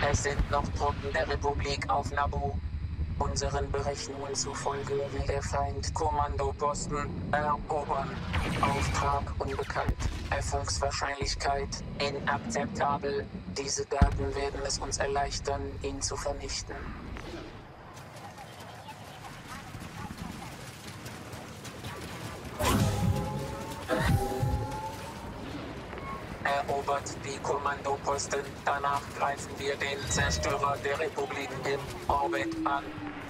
Es sind noch Truppen der Republik auf Naboo. Unseren Berechnungen zufolge will der Feind Kommandoposten erobern. Auftrag unbekannt. Erfolgswahrscheinlichkeit inakzeptabel. Diese Daten werden es uns erleichtern, ihn zu vernichten. Erobert die Kommandoposten. Danach greifen wir den Zerstörer der Republik im Orbit an.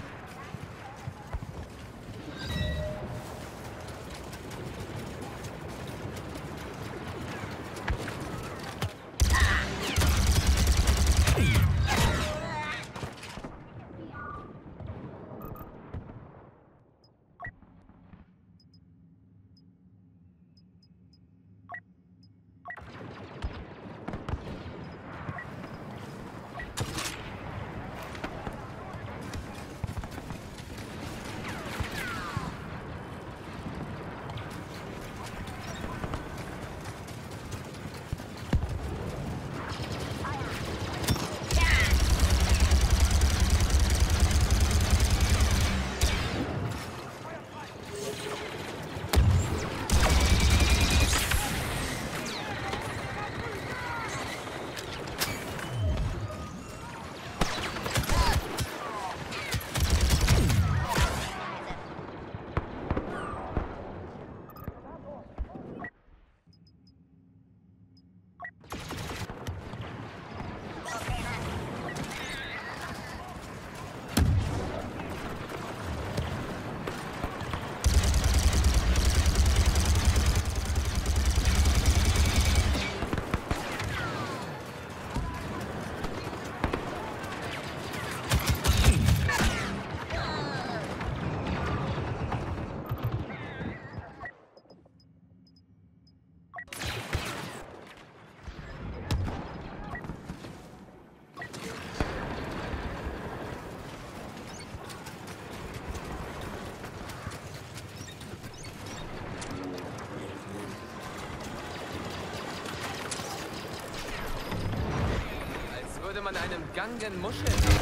Man einem Gangen Muscheln.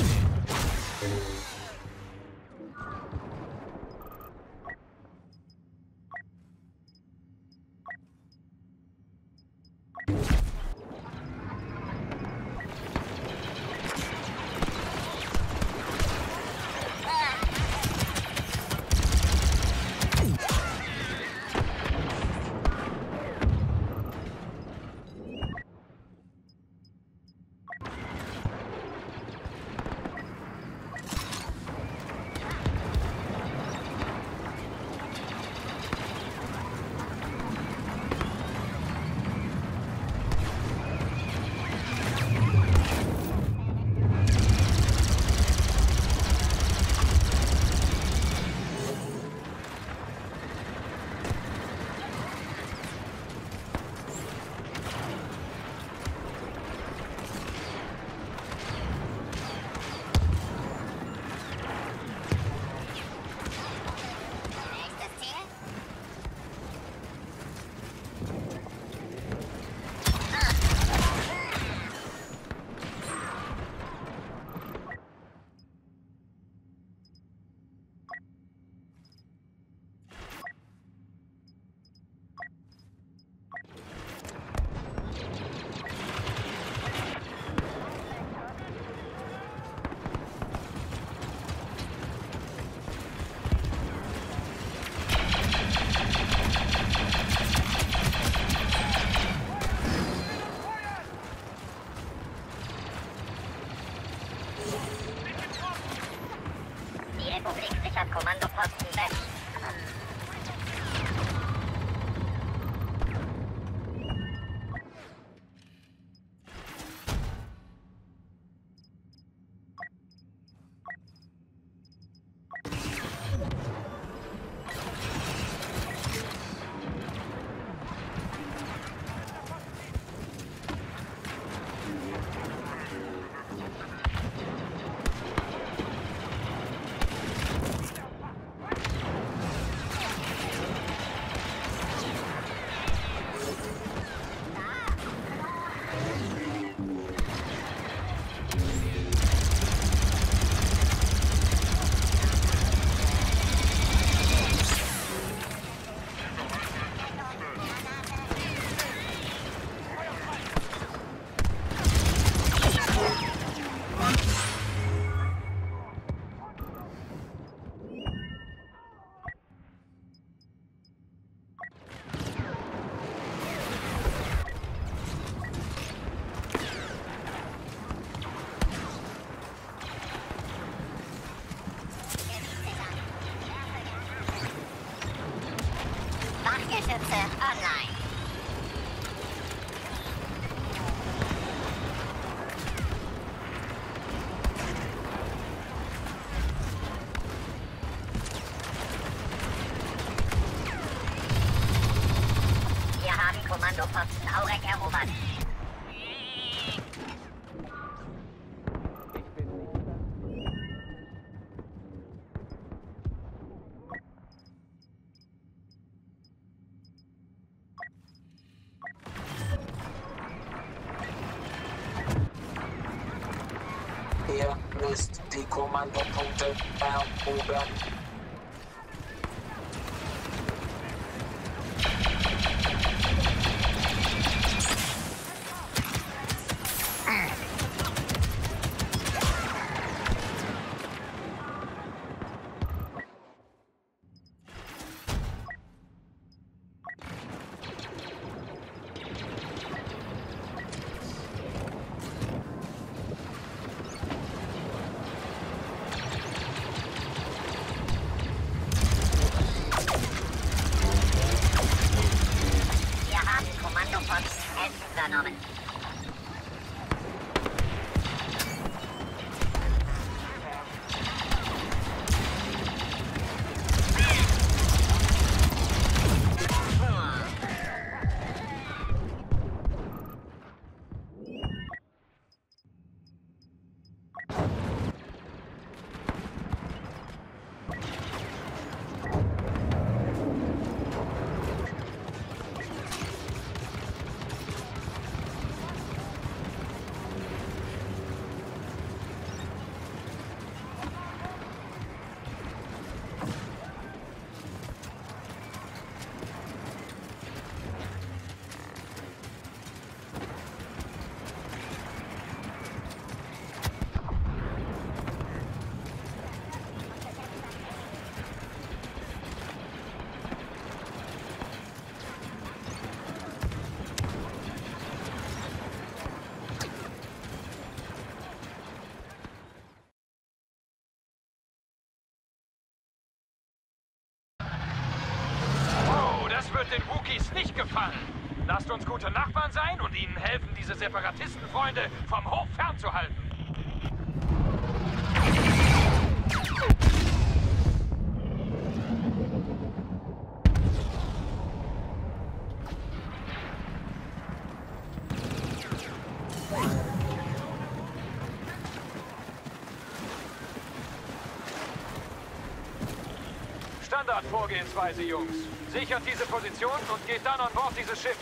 Kommandoposten weg. Flachgeschütze online. Wir haben Kommandoposten Aurek erobert. Ihr müsst die Kommandopunkte erobern. Wir haben Kommandoposten F übernommen. Das wird den Wookiees nicht gefallen. Lasst uns gute Nachbarn sein und ihnen helfen, diese Separatistenfreunde vom Hof fernzuhalten. Standardvorgehensweise, Jungs. Sichert diese Position und geht dann an Bord dieses Schiffs.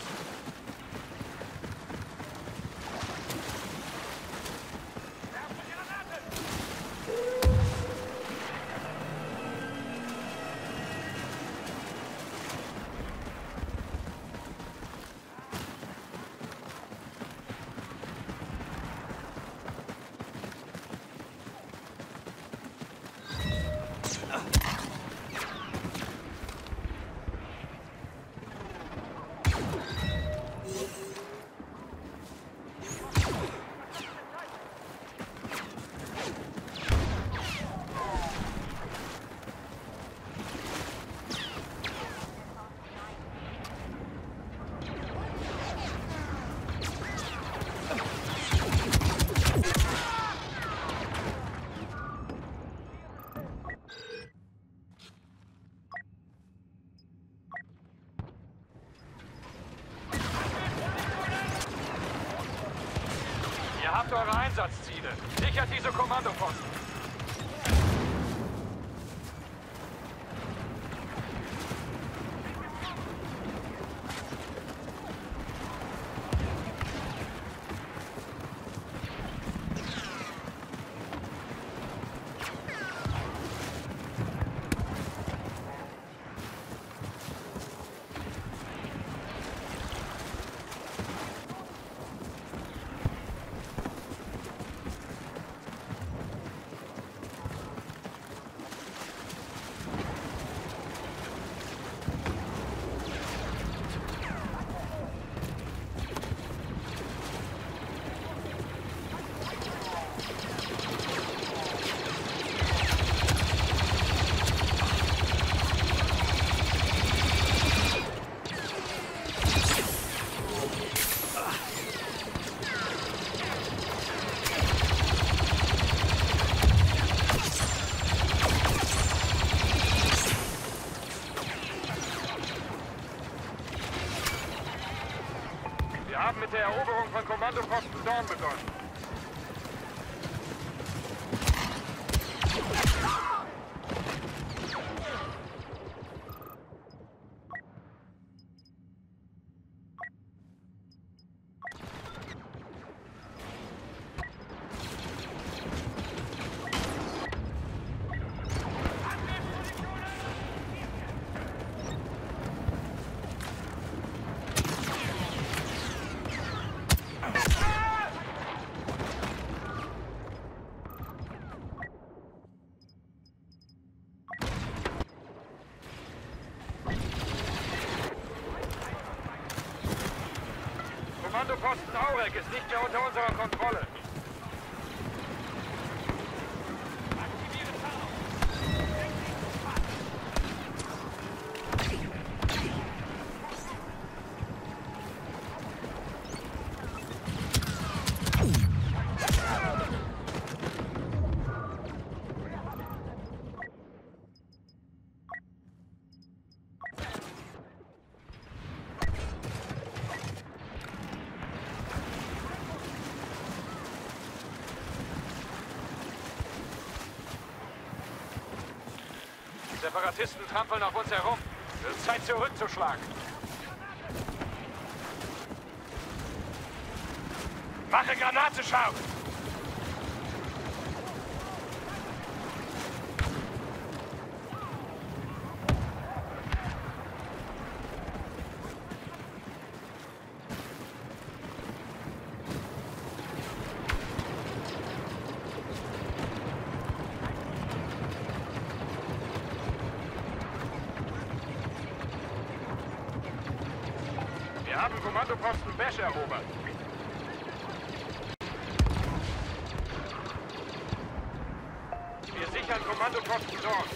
Ihr habt eure Einsatzziele. Sichert diese Kommandoposten. der Eroberung von Kommandoposten Dorn begonnen. Kommandoposten Aurek ist nicht mehr unter unserer Kontrolle. Separatisten trampeln auf uns herum. Es ist Zeit zurückzuschlagen. Mache Granate scharf! Wir haben Kommandoposten Besch erobert. Wir sichern Kommandoposten Dorn.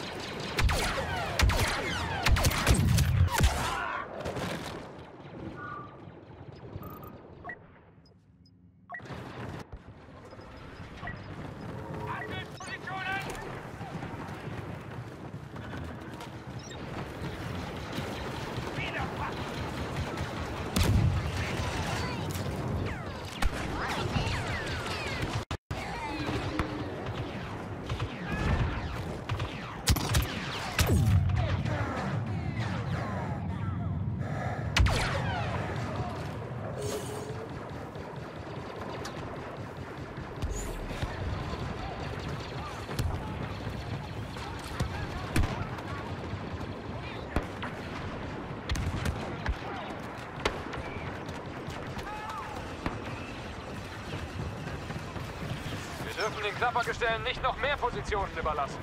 Wir dürfen den Klappergestellen nicht noch mehr Positionen überlassen.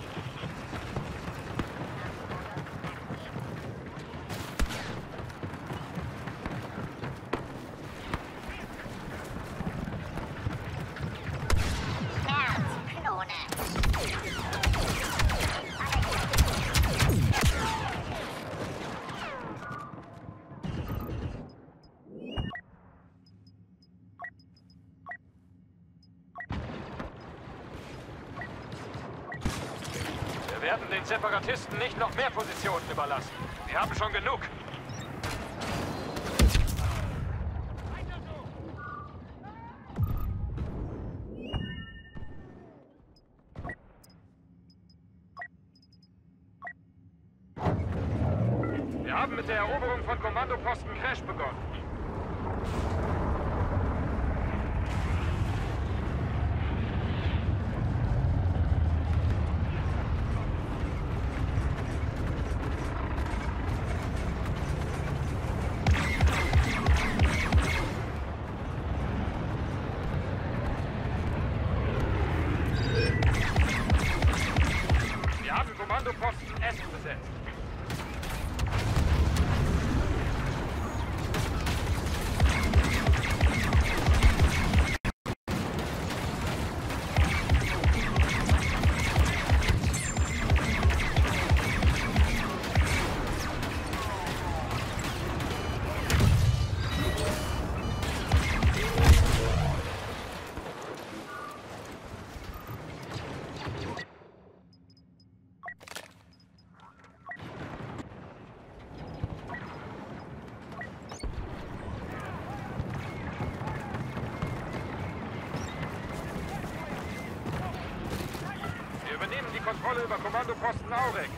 Wir werden den Separatisten nicht noch mehr Positionen überlassen. Wir haben schon genug. Wir haben mit der Eroberung von Kommandoposten Crash begonnen. Wir haben Kommandoposten S besetzt. Kontrolle über Kommandoposten Aurek.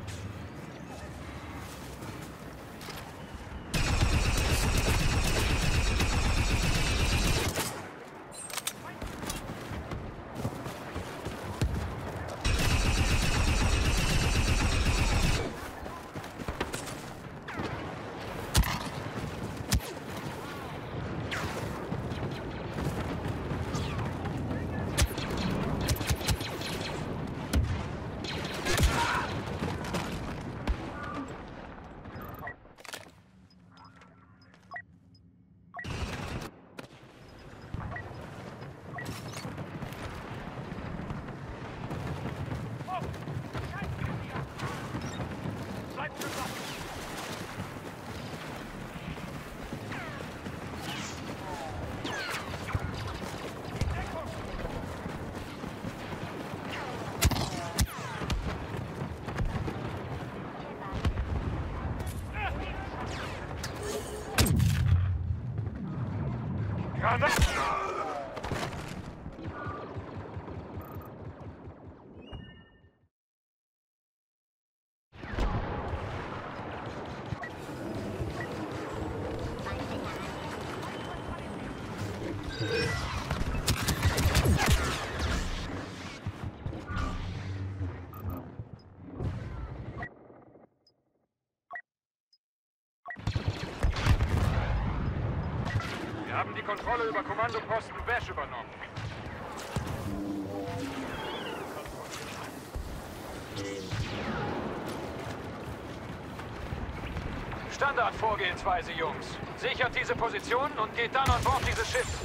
Wir haben die Kontrolle über Kommandoposten Bash übernommen. Standardvorgehensweise, Jungs. Sichert diese Position und geht dann an Bord dieses Schiffs.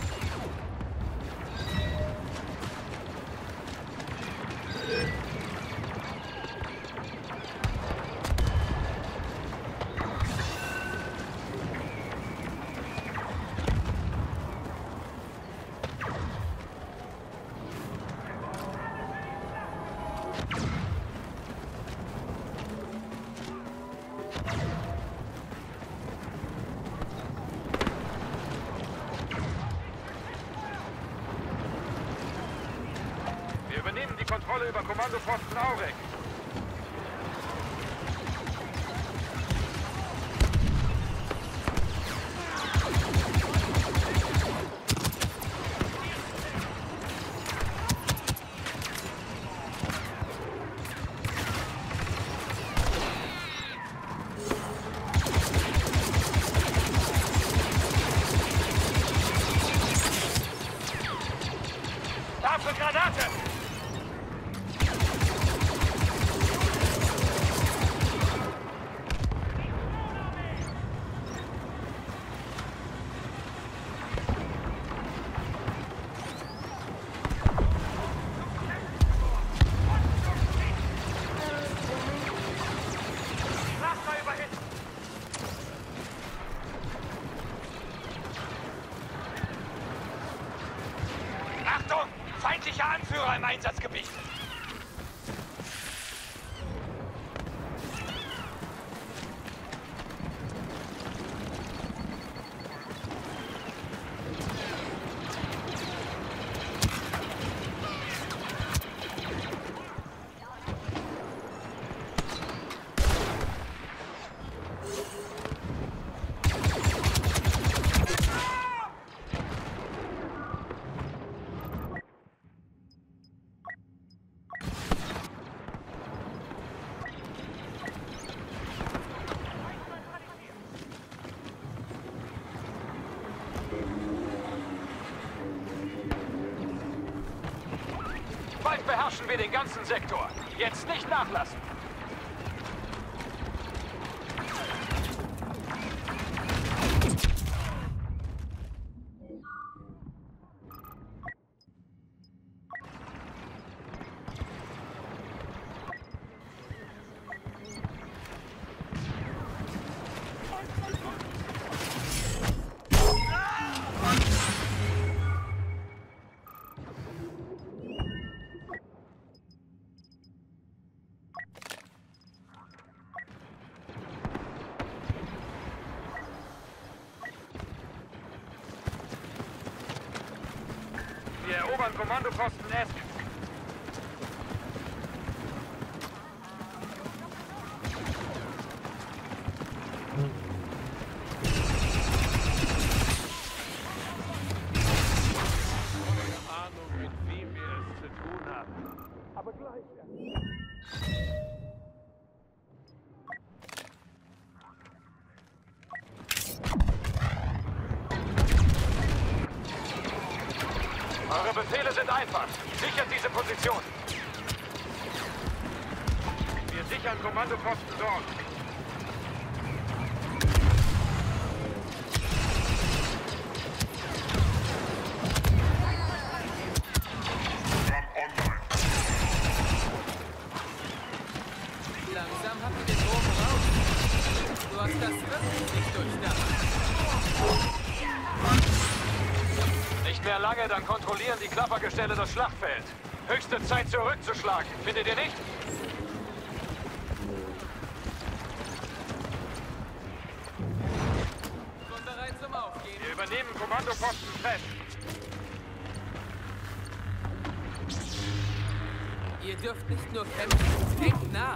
Wir übernehmen die Kontrolle über Kommandoposten Aurek. Dafür Granate! Achtung! Feindlicher Anführer im Einsatzgebiet! Bald beherrschen wir den ganzen Sektor. Jetzt nicht nachlassen. Wir erobern Kommandoposten S. Unsere Befehle sind einfach. Sichert diese Position. Wir sichern Kommandoposten dort. Langsam habt ihr den Bogen raus. Du hast das wirklich nicht durchdacht. Nicht mehr lange, dann kontrollieren die Klappergestelle das Schlachtfeld. Höchste Zeit zurückzuschlagen, findet ihr nicht? Schon bereit zum Aufgehen. Wir übernehmen Kommandoposten fest. Ihr dürft nicht nur kämpfen. Denkt nach.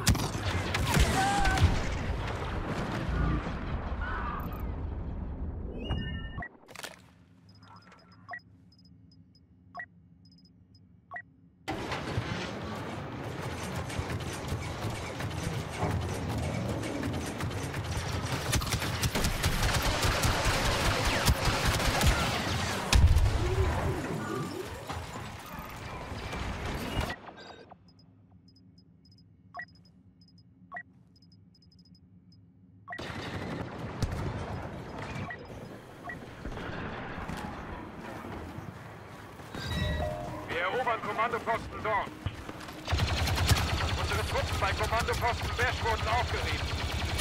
Wir erobern Kommandoposten dort. Unsere Truppen bei Kommandoposten Bash wurden aufgerieben.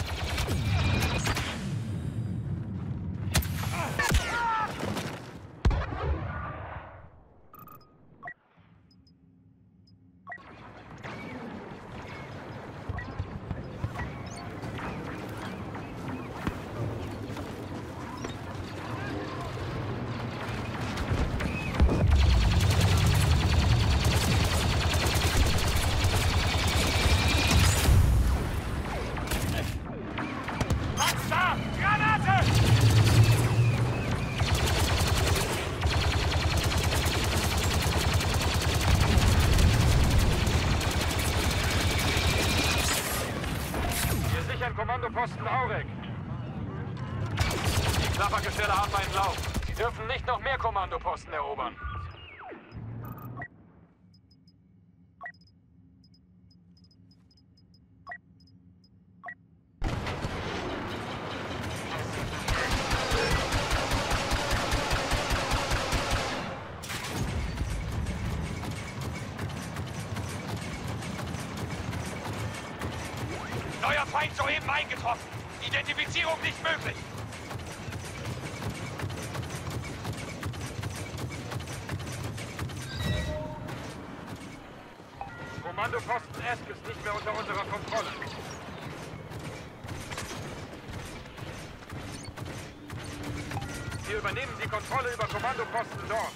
Panzer! Granate! Wir sichern Kommandoposten Aurek. Die Klappergestelle haben einen Lauf. Sie dürfen nicht noch mehr Kommandoposten erobern. Neuer Feind soeben eingetroffen. Identifizierung nicht möglich. Kommandoposten Esk ist nicht mehr unter unserer Kontrolle. Wir übernehmen die Kontrolle über Kommandoposten dort.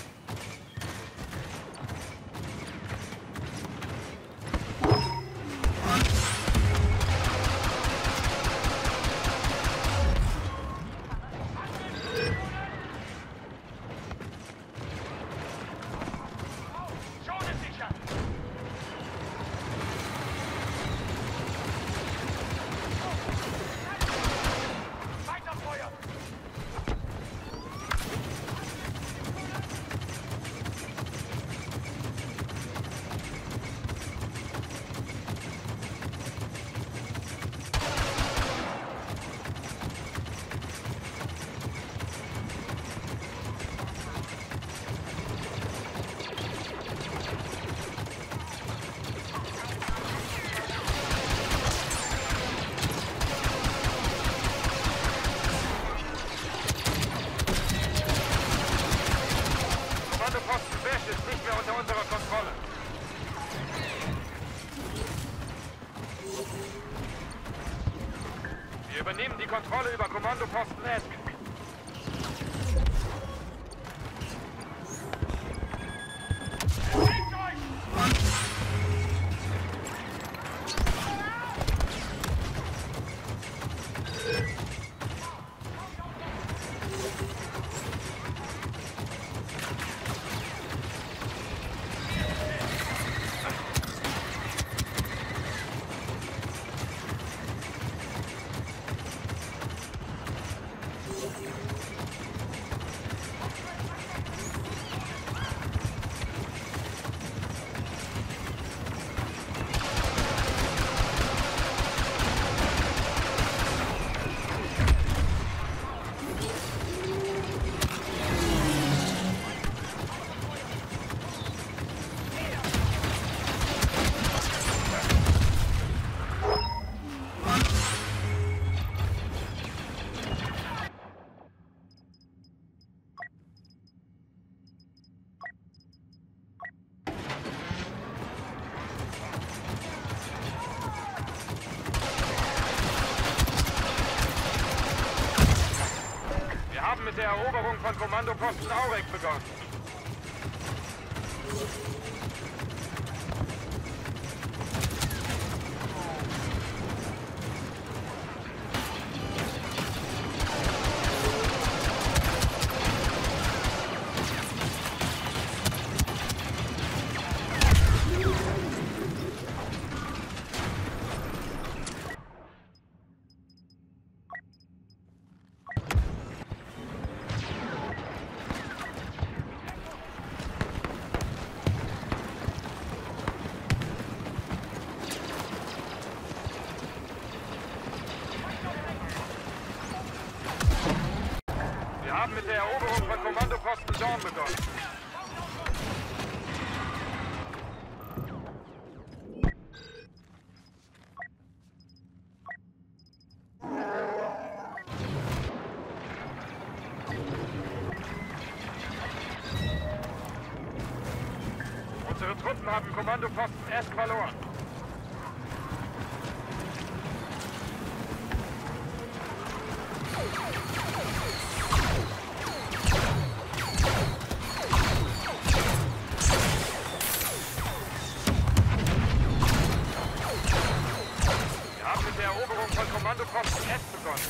Kommandoposten Bash ist nicht mehr unter unserer Kontrolle. Wir übernehmen die Kontrolle über Kommandoposten Esk. mit der Eroberung von Kommandoposten Aurek begonnen. Wir haben mit der Eroberung von Kommandoposten Dawn begonnen. Unsere Truppen haben Kommandoposten S verloren. Mit der Eroberung von Kommandoposten S begonnen.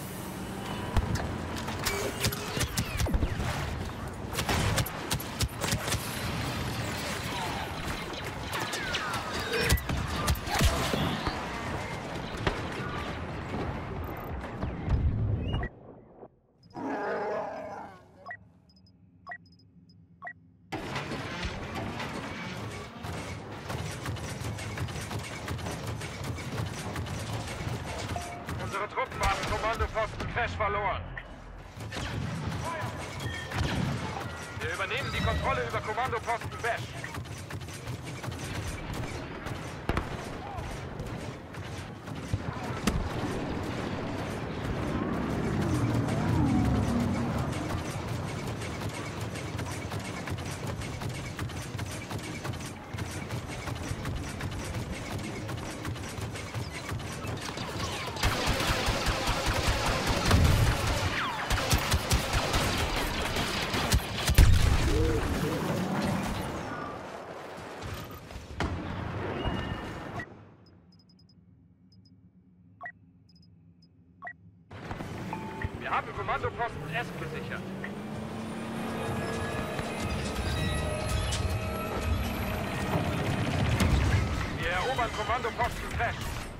Unsere Truppen haben Kommandoposten Crash verloren. Wir übernehmen die Kontrolle über Kommandoposten Bash. Wir haben Kommandoposten S gesichert. Wir erobern Kommandoposten Crash.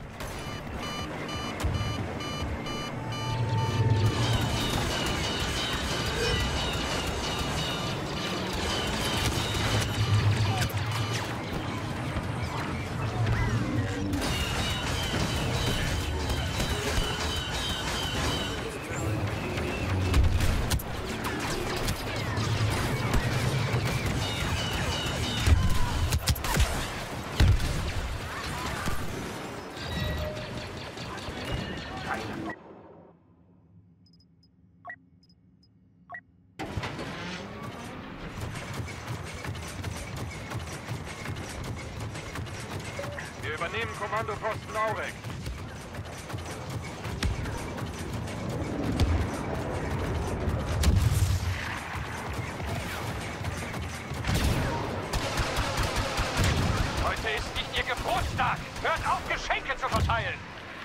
Wir übernehmen Kommandoposten Aurek. Heute ist nicht Ihr Geburtstag! Hört auf, Geschenke zu verteilen!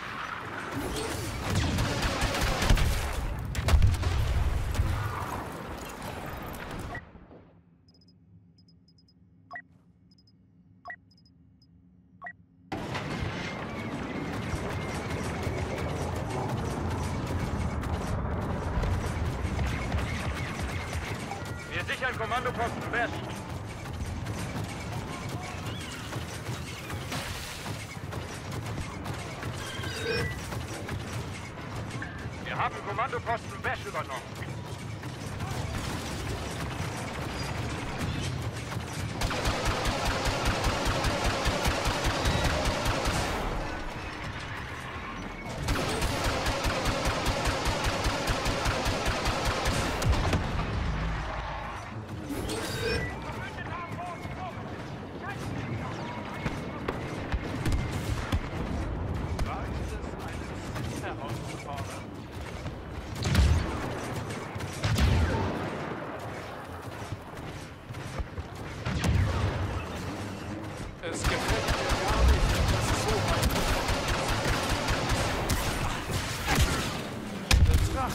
Wir sichern Kommandoposten Bash. Wir haben Kommandoposten Bash übernommen.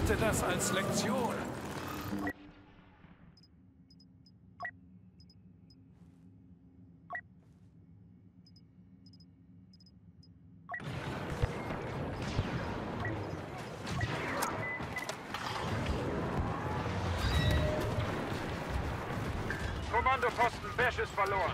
Betrachte das als Lektion. Kommandoposten Bash ist verloren.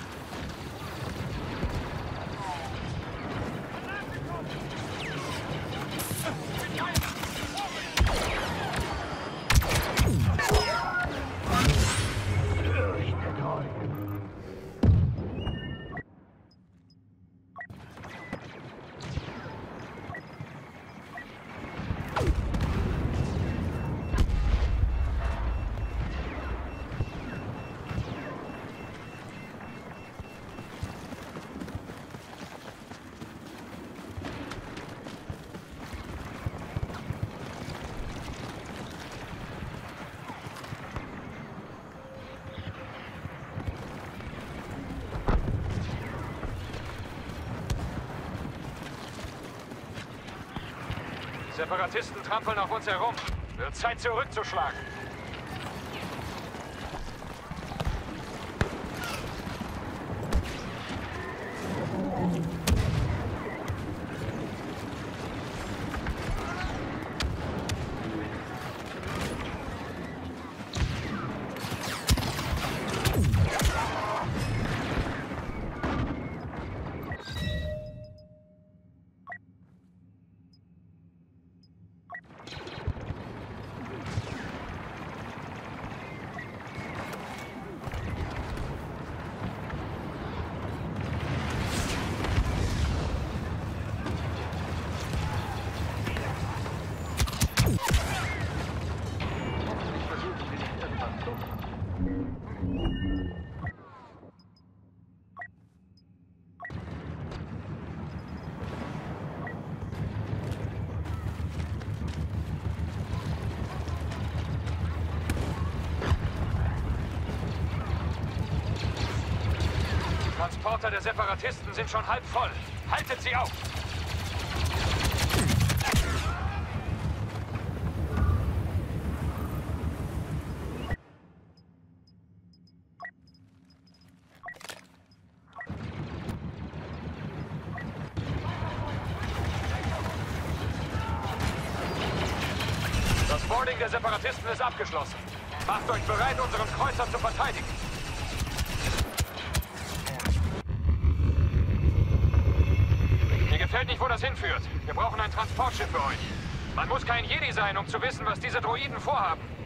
Separatisten trampeln auf uns herum. Wird Zeit zurückzuschlagen. Transporter der Separatisten sind schon halb voll. Haltet sie auf! Das Boarding der Separatisten ist abgeschlossen. Macht euch bereit, unseren Kreuzer zu verteidigen. Mir gefällt nicht, wo das hinführt. Wir brauchen ein Transportschiff für euch. Man muss kein Jedi sein, um zu wissen, was diese Droiden vorhaben.